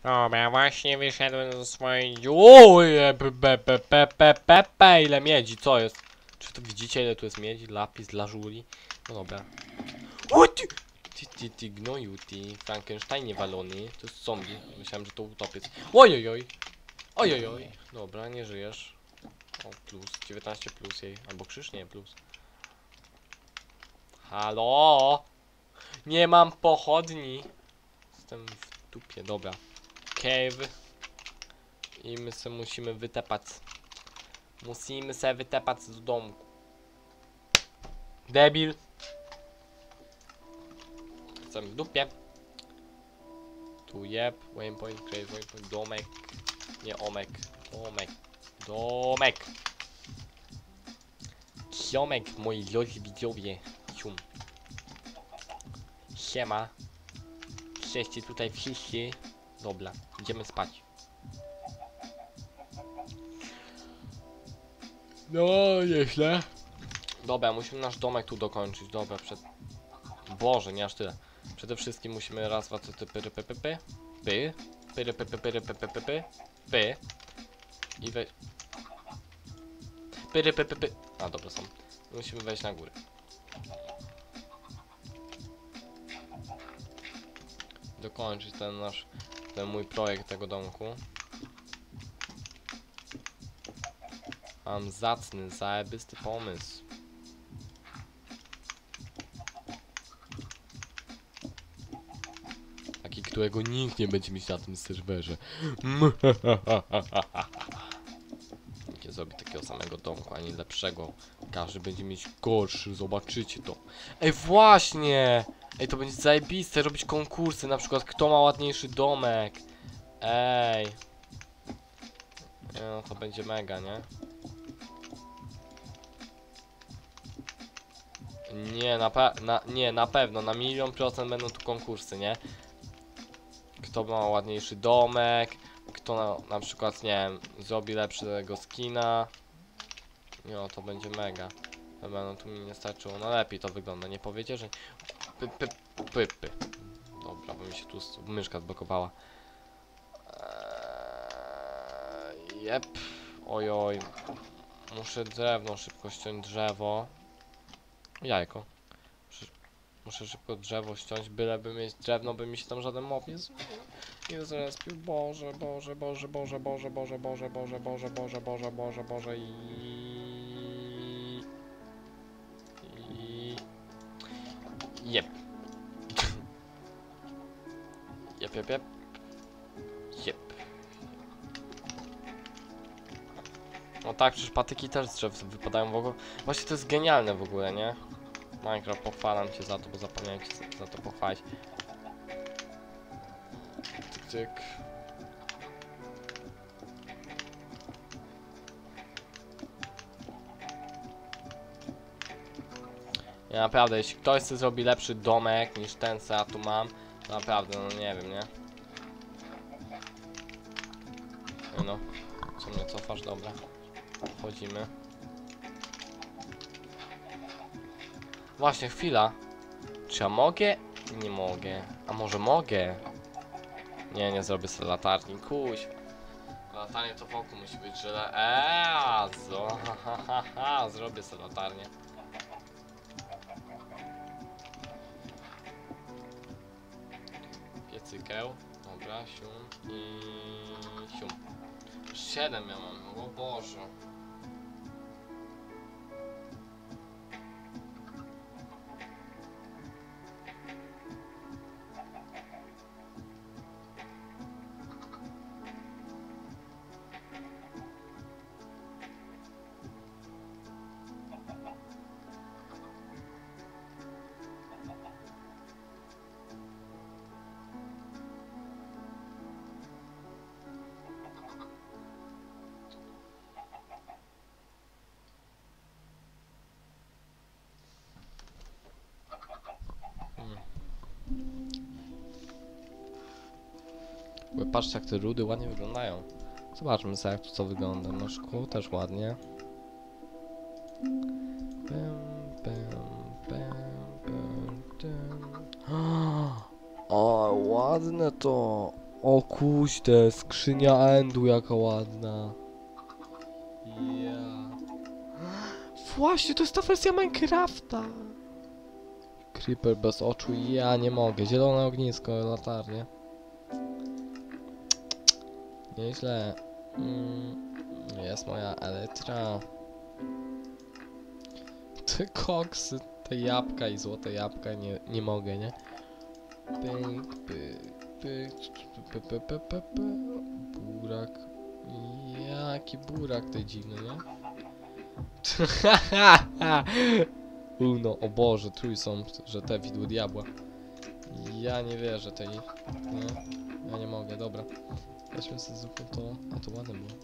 Dobra, właśnie wyszedłem ze swojej... Oje, ile miedzi, co jest? Czy tu widzicie, ile tu jest miedzi, lapis, lażuli? No dobra. O ty! Ty gnoju, ty Frankensteinie walony. To jest zombie. Myślałem, że to utopiec. Ojojoj! Ojojoj! Dobra, nie żyjesz. O, plus, 19 plus jej. Albo krzyż? Nie, plus. Halo! Nie mam pochodni! Jestem w dupie, dobra. Cave. I my se musimy wytepać. Musimy se wytepać do domku. Debil. Jestem w dupie. Tu jeb. Waypoint, crave, waypoint, domek. Nie omek. Domek. Domek. Ziomek, moi drodzy widzowie. Sium. Siema. Cześć tutaj wszyscy. Dobra, idziemy spać. No, nieźle. Dobra, musimy nasz domek tu dokończyć. Dobra, Boże, nie aż tyle. Przede wszystkim musimy raz, dwa, trzy, pyry, py. I weź... Pyry. A, dobra, są. Musimy wejść na górę. Dokończyć ten mój projekt tego domku. Mam zacny, zajebisty pomysł. Taki, którego nikt nie będzie mieć na tym serwerze. Nikt nie zrobi takiego samego domku, ani lepszego. Każdy będzie mieć gorszy, zobaczycie to. Ej, właśnie! Ej, to będzie zajebiste robić konkursy, na przykład kto ma ładniejszy domek. Ej. No, to będzie mega, nie? Nie, na pewno, na 1.000.000% będą tu konkursy, nie? Kto ma ładniejszy domek, kto na przykład, nie wiem, zrobi lepszego skina. No, to będzie mega. Dobra, no tu mi nie starczyło, no lepiej to wygląda, nie powiecie, że... Py. Dobra, bo mi się tu myszka zblokowała. Jep. Ojoj. Muszę drewno szybko ściąć drzewo. Jajko. Muszę szybko drzewo ściąć, byleby mieć drewno, by mi się tam żaden mob nie zrespił. Boże i... Jep. Jep. No tak, przecież patyki też z drzew wypadają w ogóle. Właśnie to jest genialne w ogóle, nie? Minecraft, pochwalam cię za to, bo zapomniałem cię za to pochwalić. Tyk. Ja naprawdę, jeśli ktoś chce zrobić lepszy domek niż ten, co ja tu mam, to naprawdę, no nie wiem, nie? No, co mnie cofasz? Dobra. Wchodzimy. Właśnie, chwila. Czy ja mogę? Nie mogę. A może mogę? Nie zrobię sobie latarni. Kuś. Latarnie to wokół musi być, że... zrobię sobie latarnię. Piecykeł. Dobra, sium i... sium. 7 ja mam, o Boże. Patrzcie, jak te rudy ładnie wyglądają. Zobaczmy sobie, jak tu co wygląda. No szkło też ładnie. O, ładne to. O kuźde, skrzynia endu jaka ładna. Ja. Właśnie, to jest ta wersja Minecrafta. Creeper bez oczu, ja nie mogę. Zielone ognisko, latarnie. Nieźle. Jest moja elytra. Te koksy, te jabłka i złote jabłka, nie mogę, nie? Pyk, pyk, pyk, burak. Jaki burak to dziwny, nie? No, o Boże, trójsąb, że te widły diabła. Ja nie wierzę tej, nie? Ja nie mogę, dobra. Weźmy sobie zwykle to. A to ładne było.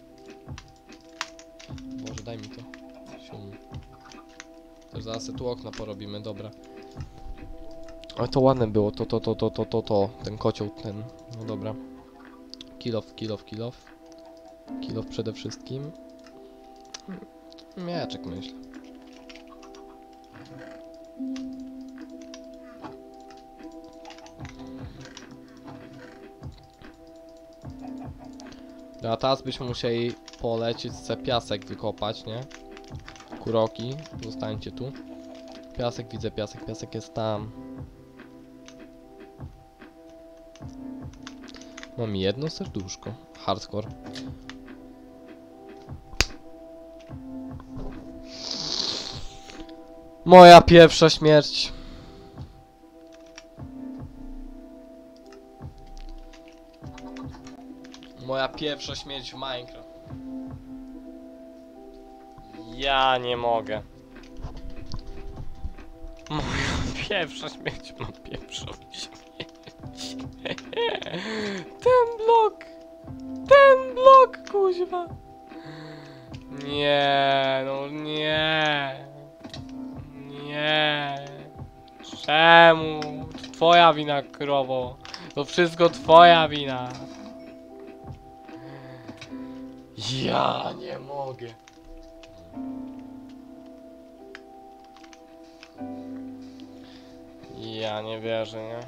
Boże, daj mi to. Sium. Też zaraz sobie tu okna porobimy, dobra. Ale to ładne było, to. Ten kocioł, ten. No dobra. Kill off. Kill off przede wszystkim. Mieczek, myślę. A teraz byśmy musieli polecieć, sobie piasek wykopać, nie? Kuroki, zostańcie tu. Piasek, widzę piasek jest tam. Mam jedno serduszko. Hardcore. Moja pierwsza śmierć. Moja pierwsza śmierć w Minecraft. Ja nie mogę. Moja pierwsza śmierć, mam pierwszą śmierć. Ten blok, kuźwa. Nie, no nie. Nie. Czemu? To twoja wina, krowo. To wszystko twoja wina. Ja nie mogę. Ja nie wierzę, nie?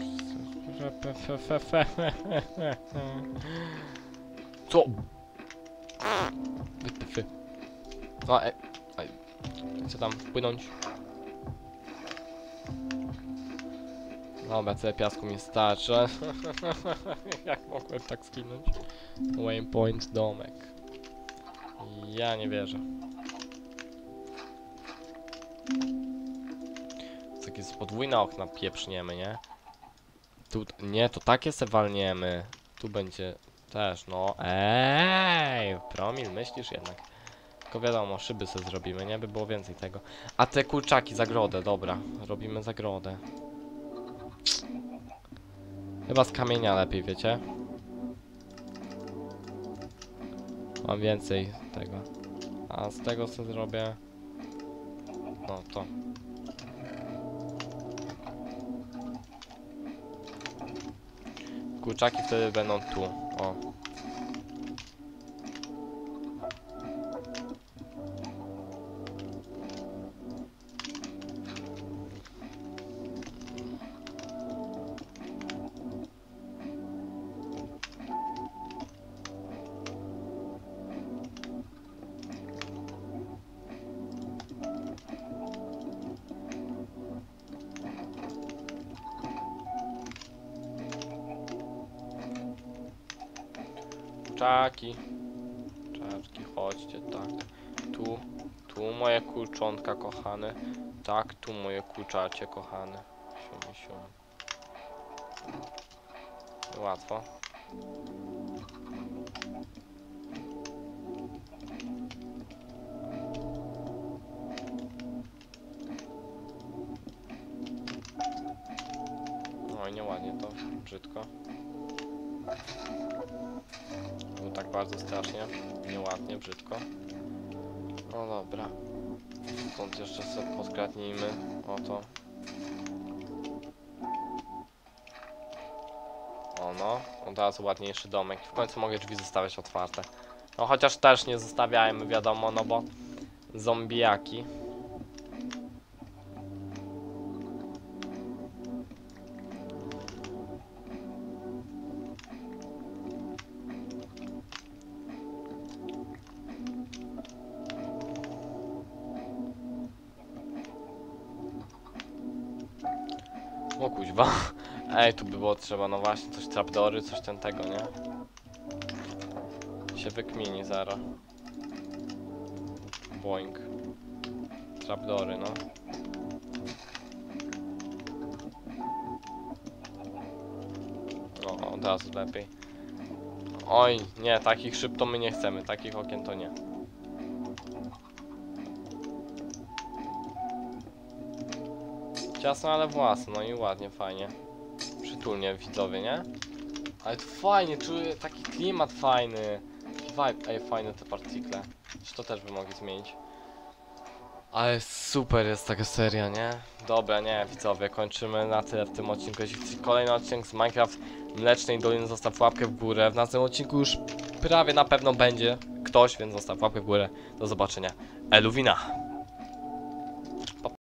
Co? Wytyfy. No, chcę tam wpłynąć. Dobra, tyle piasku mi starczy. Jak mogłem tak skinąć? Waypoint, domek. Ja nie wierzę. Takie z podwójne okna pieprzniemy, nie? Tu, nie, to takie se walniemy. Tu będzie też, no. Promil, myślisz jednak. Tylko wiadomo, szyby sobie zrobimy, nie? By było więcej tego. A te kurczaki, zagrodę, dobra. Robimy zagrodę. Chyba z kamienia lepiej, wiecie? Mam więcej tego. A z tego co zrobię... No to. Kurczaki wtedy będą tu. O. Kurczaki, chodźcie, tak. Tu moje kurczątka kochane. Tak, tu moje kurczacie kochane. Sium. Łatwo. No i nieładnie to, brzydko. No tak bardzo strasznie, nieładnie, brzydko. No dobra. Stąd jeszcze sobie podkradnijmy. Oto. O no, od razu ładniejszy domek. W końcu mogę drzwi zostawiać otwarte. No chociaż też nie zostawiajmy, wiadomo, no bo zombiaki. O kuźwa. Ej, tu by było trzeba, no właśnie, coś trapdory, coś tego, nie? Się wykmieni zaraz. Boing. Trapdory, no. O, od razu lepiej. Oj, nie, takich szyb to my nie chcemy, takich okien to nie. Ciasno, ale własne, no i ładnie, fajnie. Przytulnie, widzowie, nie? Ale to fajnie, czuję taki klimat fajny. Vibe, ej, fajne te partikle. Czy to też by mogli zmienić? Ale super jest taka seria, nie? Dobra, nie, widzowie, kończymy na tyle w tym odcinku. Jeśli chcecie kolejny odcinek z Minecraft Mlecznej Doliny, zostaw łapkę w górę. W następnym odcinku już prawie na pewno będzie ktoś, więc zostaw łapkę w górę. Do zobaczenia. Eluwina! Pa, pa.